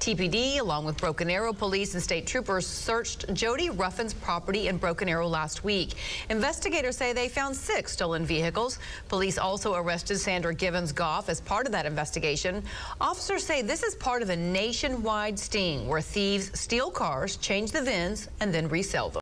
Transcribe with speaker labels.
Speaker 1: TPD, along with Broken Arrow Police and state troopers, searched Jody Ruffin's property in Broken Arrow last week. Investigators say they found 6 stolen vehicles. Police also arrested Sandra Givens Goff as part of that investigation. Officers say this is part of a nationwide sting where thieves steal cars, change the VINs, and then resell them.